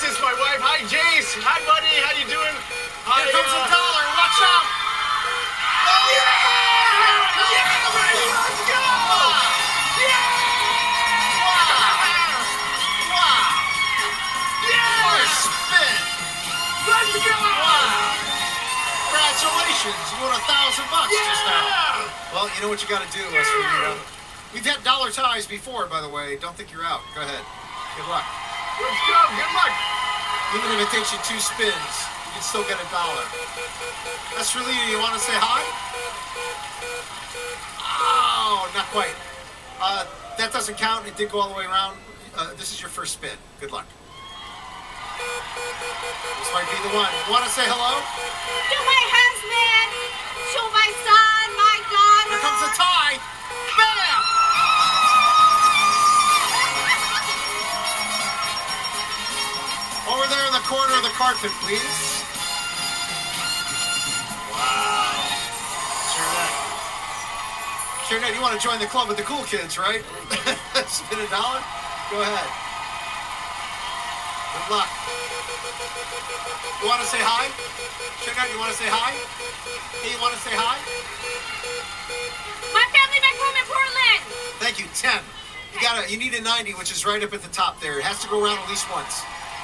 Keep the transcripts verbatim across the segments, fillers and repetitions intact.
this is my wife. Hi, Jace. Hi, buddy. How you doing? Hi, Here comes uh, a dollar. Watch out. Yeah! Yeah, baby, let's go! Yeah! Wow. Wow. Yeah! What a spin. Let's go! Wow. Congratulations. You won a thousand bucks just now. Yeah! Well, you know what you got to do, Estelita. We've had dollar ties before, by the way. Don't think you're out. Go ahead. Good luck. Let's go. Good luck. Even if it takes you two spins, you can still get a dollar. Estelita, you want to say hi? Oh, not quite. Uh, that doesn't count. It did go all the way around. Uh, this is your first spin. Good luck. This might be the one. You want to say hello? To my husband, to my son, my daughter. Here comes a tie. Bam! Over there in the corner of the carpet, please. Wow. Sharonette. Sharonette, you want to join the club with the cool kids, right? Spin a dollar? Go ahead. Good luck. You want to say hi? Sharonette, you want to say hi? Hey, you want to say hi? My family back home in Portland. Thank you. ten. You got to You need a ninety, which is right up at the top there. It has to go around at least once.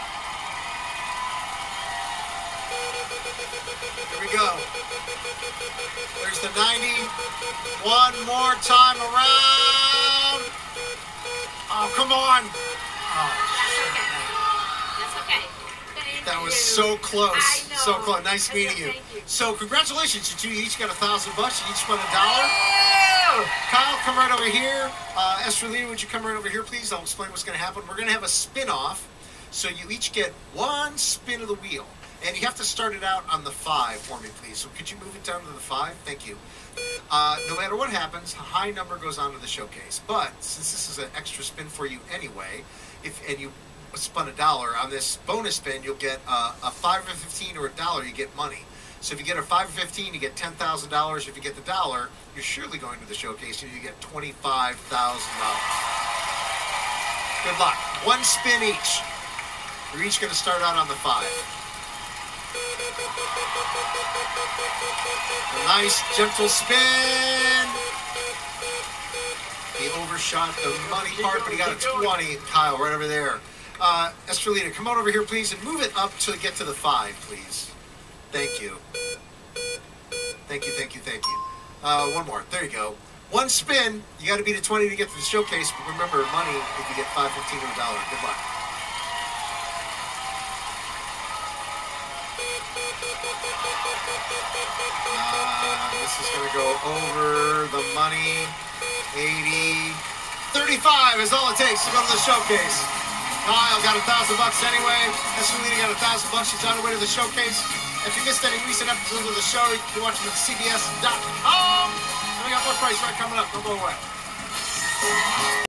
Here we go. There's the ninety. One more time around. Oh, come on. Oh, That's okay. Thank that was you. so close. I know. So close. Nice I meeting know, you. thank you. So congratulations. You two each got a thousand bucks. You each won a dollar. Yeah! Kyle, come right over here. Uh, Estelita, would you come right over here, please? I'll explain what's going to happen. We're going to have a spin-off. So you each get one spin of the wheel. And you have to start it out on the five for me, please. So could you move it down to the five? Thank you. Uh, no matter what happens, a high number goes on to the showcase. But since this is an extra spin for you anyway, if and you spun a dollar on this bonus spin, you'll get uh, a five or fifteen or a dollar. You get money. So if you get a five or fifteen, you get ten thousand dollars. If you get the dollar, you're surely going to the showcase, and you get twenty-five thousand dollars. Good luck. One spin each. You're each going to start out on the five. A nice, gentle spin. He overshot the money part, but he got a twenty. Kyle, right over there. Uh, Estelita, come on over here, please, and move it up to get to the five, please. Thank you. Thank you, thank you, thank you. Uh, one more. There you go. One spin. You got to beat a twenty to get to the showcase, but remember, money if you get five, fifteen, or a dollar. Good luck. Uh, this is going to go over the money. eighty. thirty-five is all it takes to go to the showcase. Kyle got a thousand bucks anyway. Estelita got a thousand bucks. She's on her way to the showcase. If you missed any recent episodes of the show, you can watch them at C B S dot com. And we got more Price Right coming up. Don't go away.